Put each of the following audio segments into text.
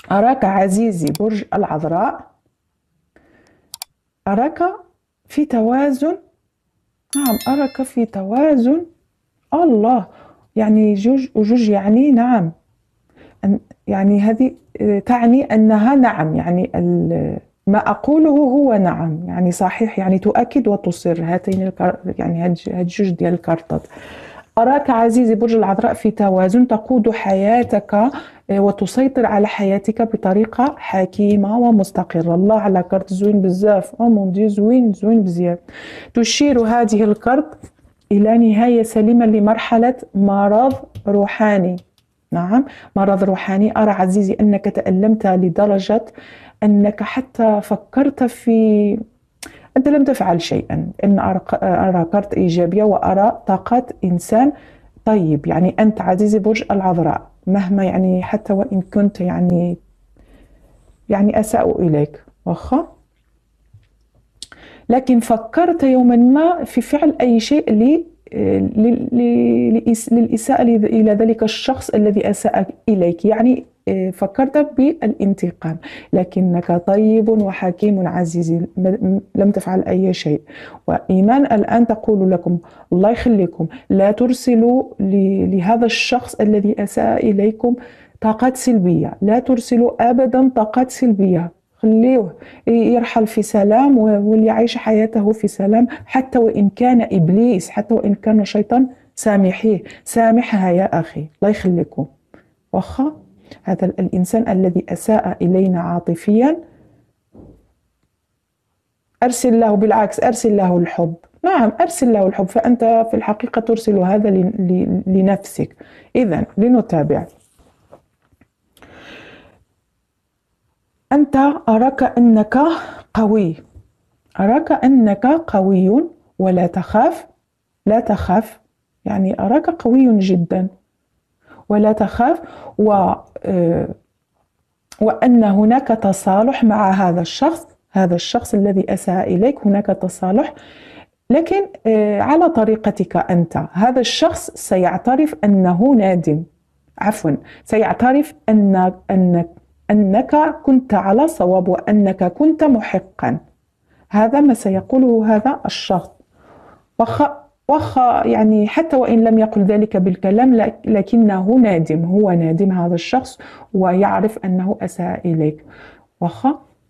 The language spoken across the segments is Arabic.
أراك عزيزي برج العذراء، أراك في توازن. نعم، أراك في توازن. الله، يعني جوج وجوج، يعني نعم. يعني هذه تعني أنها نعم، يعني ما أقوله هو نعم، يعني صحيح، يعني تؤكد وتصر هاتين يعني هاد جوج ديال الكارطات. أراك عزيزي برج العذراء في توازن، تقود حياتك وتسيطر على حياتك بطريقة حكيمة ومستقرة. الله، على كارت زوين بزاف، او مون دي، زوين زوين بزاف. تشير هذه الكارت إلى نهاية سليمة لمرحلة مرض روحاني. نعم، مرض روحاني. أرى عزيزي أنك تألمت لدرجة أنك حتى فكرت في، أنت لم تفعل شيئا. إن أرى كارت إيجابية، وأرى طاقات إنسان طيب. يعني أنت عزيزي برج العذراء، مهما يعني حتى وإن كنت يعني أساءوا إليك واخا، لكن فكرت يوما ما في فعل أي شيء للإساءة إلى ذلك الشخص الذي أساء إليك. يعني فكرت بالانتقام، لكنك طيب وحكيم عزيزي، لم تفعل أي شيء. وإيمان الآن تقول لكم الله يخليكم لا ترسلوا لهذا الشخص الذي أساء إليكم طاقات سلبية، لا ترسلوا أبدا طاقات سلبية. خليوه يرحل في سلام وليعيش حياته في سلام، حتى وإن كان إبليس، حتى وإن كان شيطان، سامحيه، سامحها يا أخي، الله يخليكم. واخا هذا الإنسان الذي أساء إلينا عاطفيا، أرسل له، بالعكس أرسل له الحب. نعم، أرسل له الحب، فأنت في الحقيقة ترسل هذا لنفسك. إذن لنتابع. أنت أراك أنك قوي، أراك أنك قوي ولا تخاف. لا تخاف، يعني أراك قوي جدا ولا تخاف. وأن هناك تصالح مع هذا الشخص، هذا الشخص الذي أساء إليك، هناك تصالح، لكن على طريقتك أنت. هذا الشخص سيعترف أنه نادم، عفوا، سيعترف أنك كنت على صواب وأنك كنت محقا. هذا ما سيقوله هذا الشخص. وخ يعني حتى وإن لم يقل ذلك بالكلام، لكنه نادم، هو نادم هذا الشخص، ويعرف أنه أساء إليك. وخ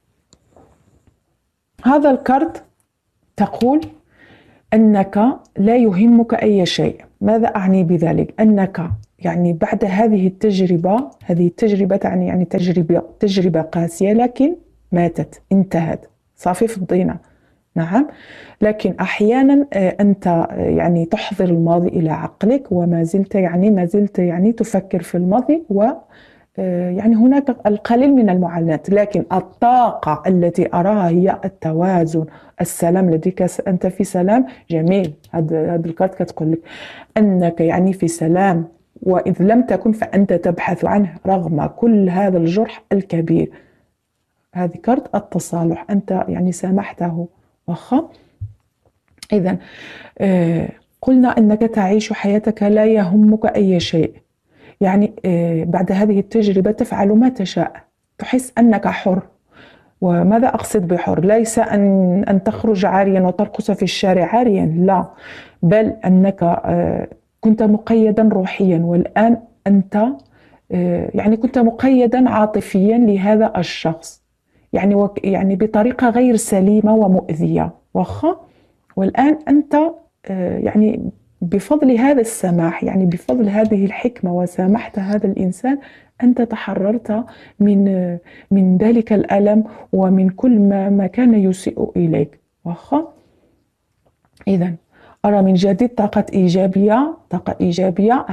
هذا الكارت تقول أنك لا يهمك أي شيء. ماذا أعني بذلك؟ أنك يعني بعد هذه التجربة، هذه التجربة تعني يعني تجربة قاسية، لكن ماتت، انتهت، صافي في الضينة. نعم، لكن أحيانا أنت يعني تحضر الماضي إلى عقلك، وما زلت ما زلت تفكر في الماضي، و يعني هناك القليل من المعاناة، لكن الطاقة التي أراها هي التوازن، السلام لديك، أنت في سلام جميل. هذا الكارت كتقول لك أنك يعني في سلام، وإذ لم تكن فأنت تبحث عنه رغم كل هذا الجرح الكبير. هذه كارت التصالح، أنت يعني سامحته. واخا إذا قلنا أنك تعيش حياتك لا يهمك أي شيء. يعني بعد هذه التجربة تفعل ما تشاء، تحس أنك حر. وماذا أقصد بحر؟ ليس أن تخرج عاريا وترقص في الشارع عاريا، لا، بل أنك كنت مقيدا روحيا، والآن أنت يعني كنت مقيدا عاطفيا لهذا الشخص، يعني بطريقة غير سليمة ومؤذية. واخا والآن أنت يعني بفضل هذا السماح، يعني بفضل هذه الحكمة، وسامحت هذا الإنسان، أنت تحررت من ذلك الألم ومن كل ما كان يسيء إليك. واخا إذا أرى من جديد طاقة إيجابية، طاقة إيجابية.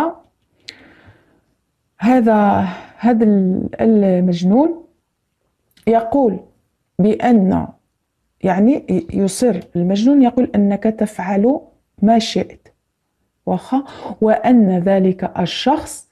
هذا المجنون يقول بأن، يعني يصر المجنون يقول أنك تفعل ما شئت، واخا، وأن ذلك الشخص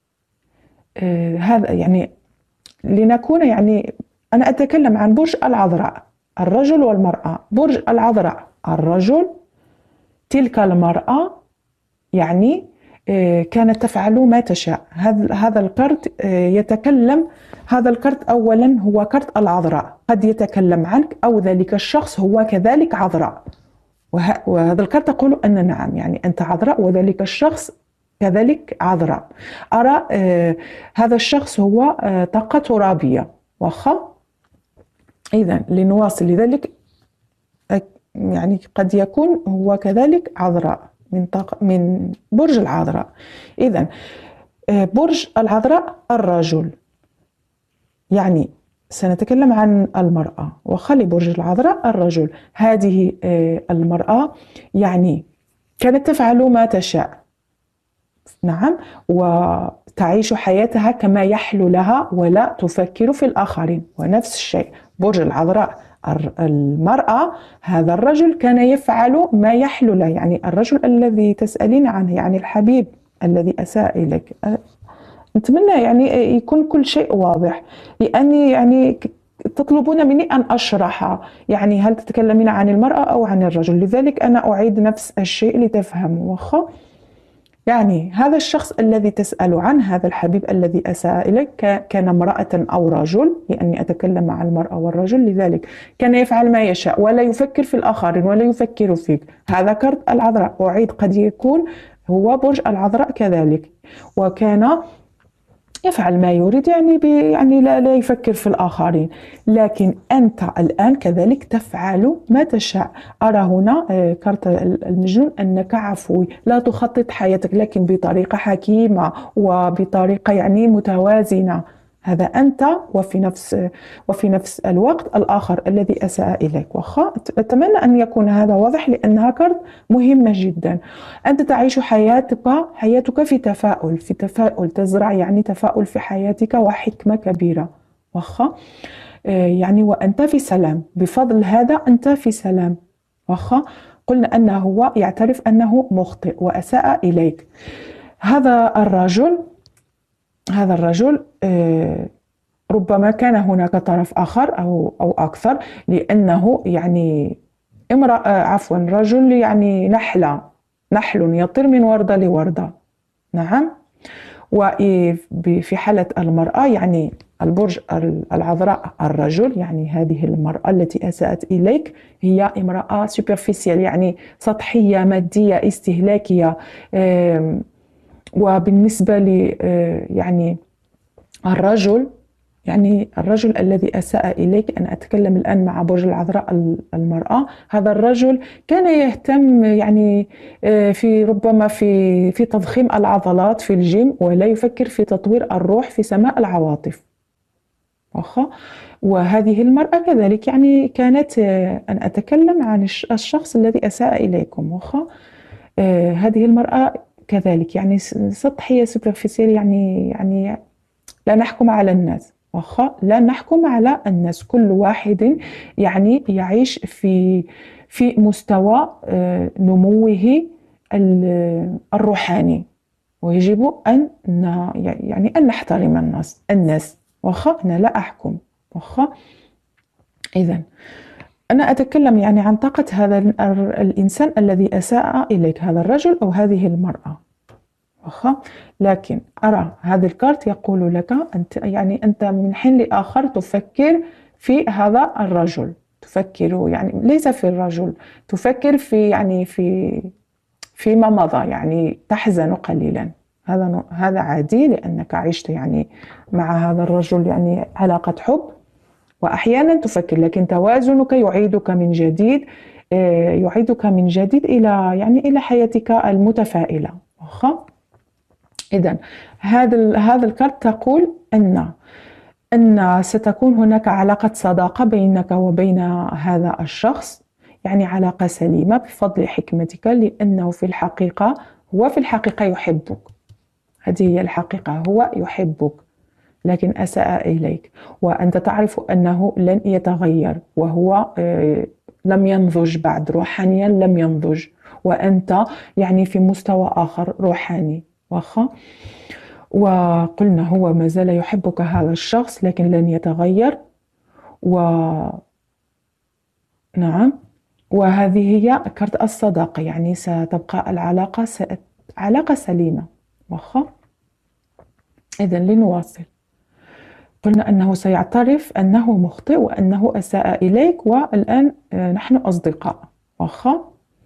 هذا يعني لنكون، يعني أنا أتكلم عن برج العذراء، الرجل والمرأة. برج العذراء الرجل، تلك المرأة يعني كانت تفعل ما تشاء. هذا الكرت يتكلم. هذا الكرت أولا هو كرت العذراء، قد يتكلم عنك أو ذلك الشخص هو كذلك عذراء. وهذا الكرت تقول أن نعم، يعني أنت عذراء وذلك الشخص كذلك عذراء. أرى هذا الشخص هو طاقة ترابية. واخا إذا لنواصل، لذلك يعني قد يكون هو كذلك عذراء من برج العذراء. إذا برج العذراء الرجل، يعني سنتكلم عن المرأة، وخلي برج العذراء الرجل. هذه المرأة يعني كانت تفعل ما تشاء، نعم، وتعيش حياتها كما يحلو لها ولا تفكر في الآخرين. ونفس الشيء برج العذراء المرأة، هذا الرجل كان يفعل ما يحلو له، يعني الرجل الذي تسألين عنه، يعني الحبيب الذي أساء إليك. نتمنى يعني يكون كل شيء واضح، لأني يعني تطلبون مني أن أشرح يعني هل تتكلمين عن المرأة أو عن الرجل، لذلك أنا أعيد نفس الشيء لتفهموا. واخا يعني هذا الشخص الذي تسأل عنه، هذا الحبيب الذي أساء إليك، كان امرأة أو رجل، لأني أتكلم عن المرأة والرجل، لذلك كان يفعل ما يشاء ولا يفكر في الآخرين ولا يفكر فيك. هذا كرت العذراء، أعيد قد يكون هو برج العذراء كذلك، وكان يفعل ما يريد، يعني يعني لا يفكر في الآخرين. لكن أنت الآن كذلك تفعل ما تشاء. أرى هنا كارت المجنون أنك عفوي، لا تخطط حياتك لكن بطريقة حكيمة وبطريقة يعني متوازنة. هذا أنت، وفي نفس الوقت الآخر الذي أساء إليك. واخا أتمنى أن يكون هذا واضح، لأنها كارت مهمة جدا. أنت تعيش حياتك في تفاؤل، تزرع يعني تفاؤل في حياتك وحكمة كبيرة. واخا يعني وأنت في سلام، بفضل هذا أنت في سلام. واخا قلنا أنه هو يعترف أنه مخطئ وأساء إليك. هذا الرجل ربما كان هناك طرف آخر أو أكثر، لأنه يعني رجل يعني نحل يطير من وردة لوردة. نعم. وفي حالة المرأة يعني البرج العذراء الرجل، يعني هذه المرأة التي أساءت إليك هي امرأة سوبرفيسيال، يعني سطحية، مادية، استهلاكية. وبالنسبة ل يعني الرجل، يعني الرجل الذي أساء إليك، أنا أتكلم الآن مع برج العذراء المرأة، هذا الرجل كان يهتم يعني ربما في تضخيم العضلات في الجيم، ولا يفكر في تطوير الروح في سماء العواطف. وهذه المرأة كذلك يعني كانت أنا أتكلم عن الشخص الذي أساء إليكم. هذه المرأة كذلك يعني سطحية، سوبرفيسيال، يعني لا نحكم على الناس. لا نحكم على الناس، كل واحد يعني يعيش في مستوى نموه الروحاني، ويجب أن يعني أن نحترم الناس. أنا لا أحكم. إذن أنا أتكلم يعني عن طاقة هذا الإنسان الذي أساء إليك، هذا الرجل أو هذه المرأة. لكن أرى هذا الكارت يقول لك أنت من حين لآخر تفكر في هذا الرجل، تفكر يعني ليس في الرجل، تفكر فيما مضى، يعني تحزن قليلا. هذا عادي، لأنك عشت يعني مع هذا الرجل يعني علاقة حب، وأحيانا تفكر، لكن توازنك يعيدك من جديد إلى حياتك المتفائلة. إذن هذا الكارت تقول أن ستكون هناك علاقة صداقة بينك وبين هذا الشخص، يعني علاقة سليمة بفضل حكمتك، لأنه هو في الحقيقة يحبك. هذه هي الحقيقة، هو يحبك لكن أساء إليك، وأنت تعرف أنه لن يتغير، وهو لم ينضج بعد روحانيا، لم ينضج، وأنت يعني في مستوى آخر روحاني. وقلنا هو ما زال يحبك هذا الشخص لكن لن يتغير. نعم. وهذه هي كرت الصداقة، يعني ستبقى العلاقة علاقة سليمة. واخا. إذا لنواصل. قلنا أنه سيعترف أنه مخطئ وأنه أساء إليك، والآن نحن أصدقاء، واخا.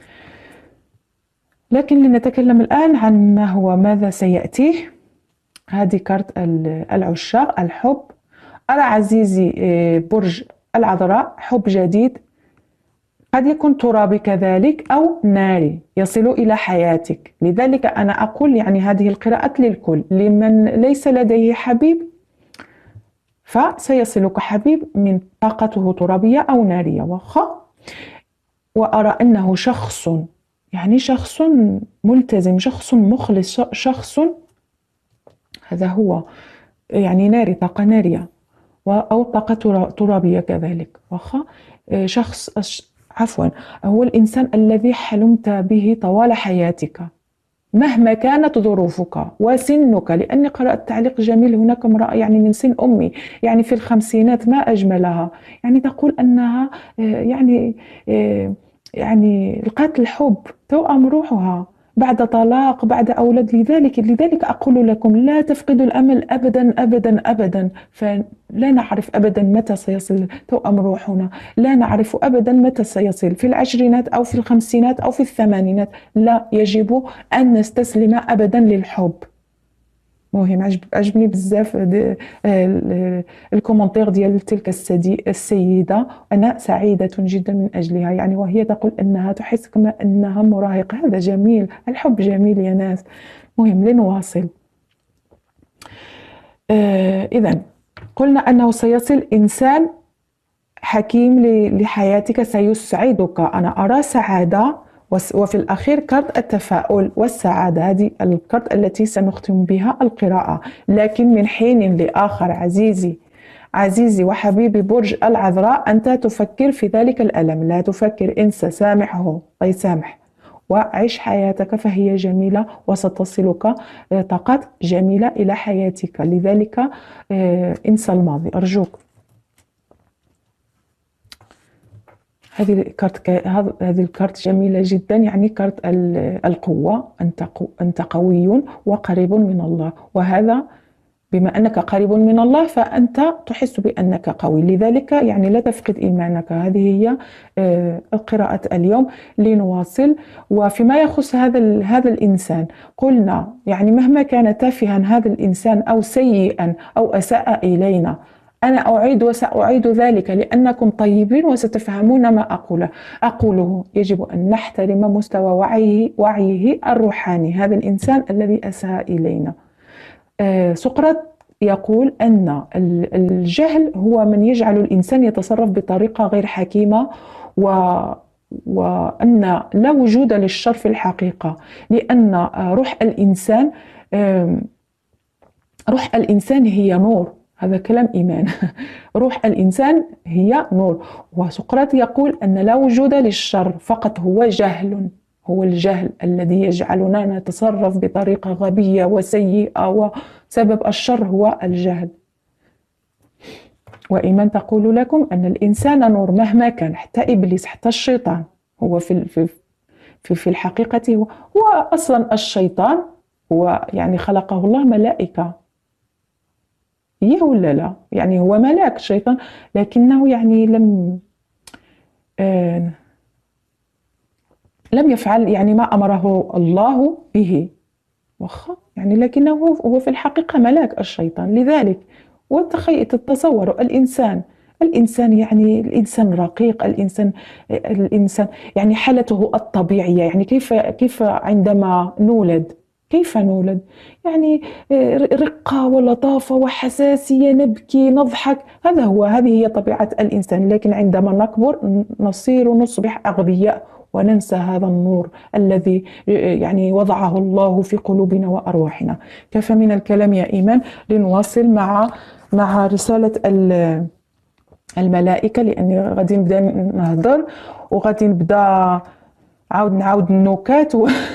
لكن لنتكلم الآن عن ماذا سيأتيه. هذه كارت العشاق، الحب. أرى عزيزي برج العذراء حب جديد، قد يكون ترابي كذلك أو ناري يصل إلى حياتك. لذلك أنا أقول يعني هذه القراءات للكل، لمن ليس لديه حبيب فسيصلك حبيب من طاقته ترابية أو نارية، واخا. وأرى أنه شخص، يعني شخص ملتزم، شخص مخلص، شخص هذا هو يعني ناري، طاقة نارية أو طاقة ترابية كذلك، واخا. شخص عفوا، هو الإنسان الذي حلمت به طوال حياتك مهما كانت ظروفك وسنك. لأني قرأت تعليق جميل، هناك امرأة يعني من سن أمي، يعني في الخمسينات، ما أجملها، يعني تقول أنها يعني لقات الحب توأم روحها بعد طلاق، بعد أولاد. لذلك أقول لكم لا تفقدوا الأمل أبدا أبدا أبدا، فلا نعرف أبدا متى سيصل توأم روحنا، لا نعرف أبدا متى سيصل، في العشرينات أو في الخمسينات أو في الثمانينات. لا، يجب أن نستسلم أبدا للحب. مهم، عجبني بزاف الكومنتير ديال تلك السيدة، أنا سعيدة جدا من أجلها، يعني وهي تقول أنها تحس كما أنها مراهقة. هذا جميل، الحب جميل يا ناس. مهم، لنواصل. إذن قلنا أنه سيصل إنسان حكيم لحياتك، سيسعدك. أنا أرى سعادة، وفي الأخير كارت التفاؤل والسعادة. هذه الكارت التي سنختم بها القراءة. لكن من حين لآخر عزيزي وحبيبي برج العذراء، أنت تفكر في ذلك الألم، لا تفكر، انسى، سامحه، يسامح، وعيش حياتك فهي جميلة، وستصلك طاقات جميلة إلى حياتك. لذلك انسى الماضي أرجوك. هذه الكارت جميلة جدا، يعني كارت القوة. أنت قوي وقريب من الله، وهذا بما أنك قريب من الله فأنت تحس بأنك قوي. لذلك يعني لا تفقد إيمانك. هذه هي القراءة اليوم. لنواصل. وفيما يخص هذا الإنسان، قلنا يعني مهما كان تافها هذا الإنسان أو سيئا أو أساء إلينا، أنا أعيد وسأعيد ذلك لأنكم طيبين وستفهمون ما أقوله. يجب أن نحترم مستوى وعيه الروحاني هذا الإنسان الذي أساء إلينا. سقراط يقول أن الجهل هو من يجعل الإنسان يتصرف بطريقة غير حكيمة، وأن لا وجود للشر في الحقيقة، لأن روح الإنسان هي نور. هذا كلام إيمان. روح الإنسان هي نور. وسقراط يقول أن لا وجود للشر، فقط هو جهل، هو الجهل الذي يجعلنا نتصرف بطريقة غبية وسيئة، وسبب الشر هو الجهل. وإيمان تقول لكم أن الإنسان نور مهما كان، حتى إبليس، حتى الشيطان، هو في الحقيقة هو أصلا الشيطان هو يعني خلقه الله ملائكة، إيه ولا لا؟ يعني هو ملاك الشيطان، لكنه يعني لم يفعل يعني ما أمره الله به، واخا يعني، لكنه هو في الحقيقة ملاك الشيطان. لذلك تتصوروا الإنسان يعني الإنسان رقيق، الإنسان يعني حالته الطبيعية، يعني كيف عندما نولد، كيف نولد يعني رقة ولطافة وحساسية، نبكي، نضحك، هذه هي طبيعة الإنسان. لكن عندما نكبر نصبح أغبياء وننسى هذا النور الذي يعني وضعه الله في قلوبنا وأرواحنا. كفى من الكلام يا إيمان. لنواصل مع رسالة الملائكة، لأني غادي نبدأ نهضر وغادي نبدأ نعاود النكات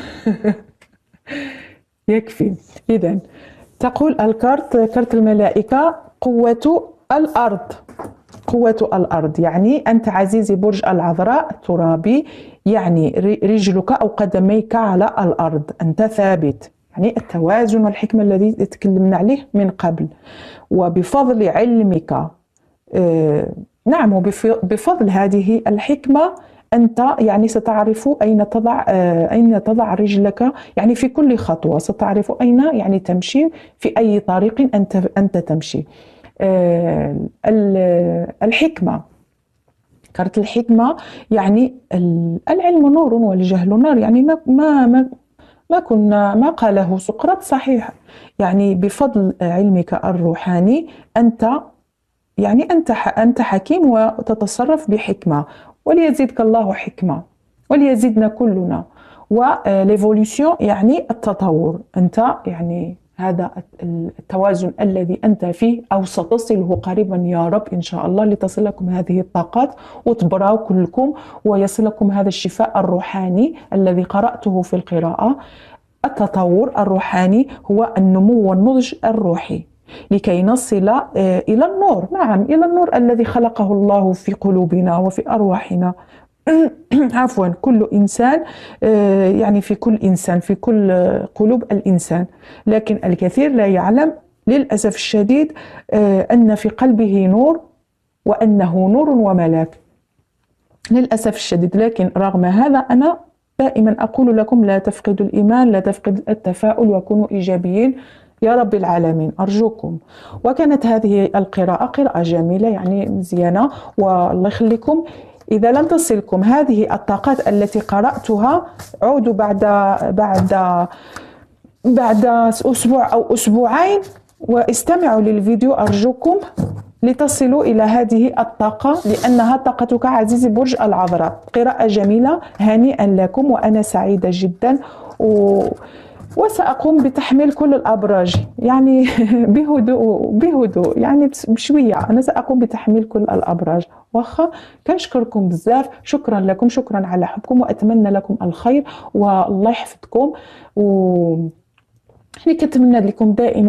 يكفي. إذن تقول كارت الملائكة قوة الأرض، يعني أنت عزيزي برج العذراء ترابي، يعني رجلك أو قدميك على الأرض، أنت ثابت، يعني التوازن والحكمة الذي تكلمنا عليه من قبل. وبفضل علمك نعم، وبفضل هذه الحكمة أنت يعني ستعرف أين تضع رجلك، يعني في كل خطوة ستعرف أين يعني تمشي، في أي طريق أنت تمشي. الحكمة، كانت الحكمة يعني العلم نور والجهل نار، يعني ما قاله سقراط صحيح. يعني بفضل علمك الروحاني أنت يعني أنت حكيم وتتصرف بحكمة، وليزيدك الله حكمة وليزيدنا كلنا. وليفولوسيون يعني التطور، أنت يعني هذا التوازن الذي أنت فيه أو ستصله قريبا يا رب إن شاء الله، لتصلكم هذه الطاقات وتبراو كلكم ويصلكم هذا الشفاء الروحاني الذي قرأته في القراءة. التطور الروحاني هو النمو والنضج الروحي لكي نصل إلى النور، نعم إلى النور الذي خلقه الله في قلوبنا وفي أرواحنا. عفوا، كل إنسان يعني في كل إنسان، في كل قلوب الإنسان، لكن الكثير لا يعلم للأسف الشديد أن في قلبه نور وأنه نور وملاك، للأسف الشديد. لكن رغم هذا أنا دائما أقول لكم لا تفقدوا الإيمان، لا تفقدوا التفاؤل، وكونوا إيجابيين يا رب العالمين أرجوكم. وكانت هذه القراءة قراءة جميلة يعني مزيانة، والله يخليكم إذا لم تصلكم هذه الطاقات التي قرأتها عودوا بعد أسبوع أو أسبوعين واستمعوا للفيديو أرجوكم لتصلوا إلى هذه الطاقة، لأنها طاقتك عزيزي برج العذراء. قراءة جميلة، هنيئا لكم، وأنا سعيدة جدا وسأقوم بتحميل كل الأبراج يعني بهدوء يعني بشوية. أنا سأقوم بتحميل كل الأبراج واخا. كنشكركم بزاف، شكرا لكم، شكرا على حبكم، وأتمنى لكم الخير والله يحفظكم. يعني كنتمنى لكم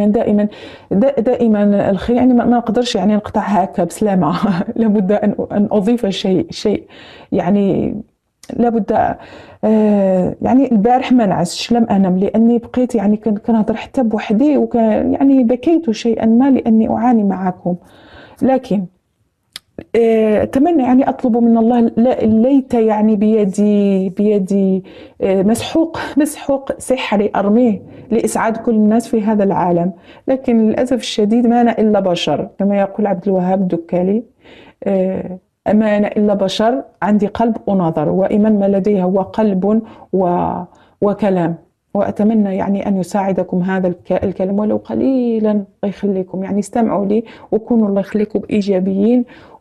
دائما الخير، يعني ما نقدرش يعني نقطع هكا بسلامة لابد أن أضيف شيء يعني لابد. يعني البارح ما نعسش، لم أنم لأني بقيت يعني كنهضر حتى بوحدي، وكان يعني بكيت شيئا ما لأني أعاني معكم. لكن أتمنى يعني أطلب من الله، ليت يعني بيدي مسحوق سحري أرميه لإسعاد كل الناس في هذا العالم، لكن للأسف الشديد ما أنا إلا بشر كما يقول عبد الوهاب الدكالي. ما أنا إلا بشر، عندي قلب ونظر، وإيمان ما لديه هو قلب وكلام. وأتمنى يعني أن يساعدكم هذا الكلام ولو قليلا، الله يخليكم يعني استمعوا لي وكونوا الله يخليكم إيجابيين،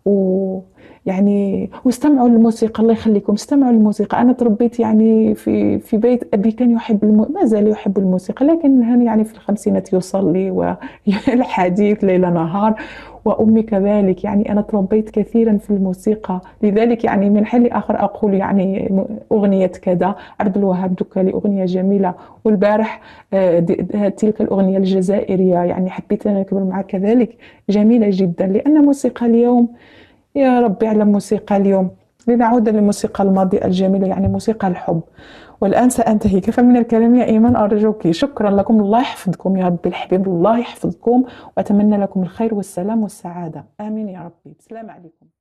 ويعني واستمعوا للموسيقى، الله يخليكم استمعوا للموسيقى. أنا تربيت يعني في بيت أبي كان يحب ما زال يحب الموسيقى، لكن يعني في الخمسينات يصلي والحديث ليل نهار، وأمي كذلك. يعني أنا تربيت كثيرا في الموسيقى، لذلك يعني من حين لآخر أقول يعني أغنية كذا عبد الوهاب دكالي أغنية جميلة. والبارح تلك الأغنية الجزائرية يعني حبيت أن أكبر معها كذلك جميلة جدا، لأن موسيقى اليوم يا رب يعلم موسيقى اليوم. لنعود للموسيقى الماضية الجميلة يعني موسيقى الحب. والآن سأنتهي، كفى من الكلام يا إيمان أرجوك. شكرا لكم، الله يحفظكم يا رب الحبيب، الله يحفظكم، وأتمنى لكم الخير والسلام والسعادة، آمين يا ربي. السلام عليكم.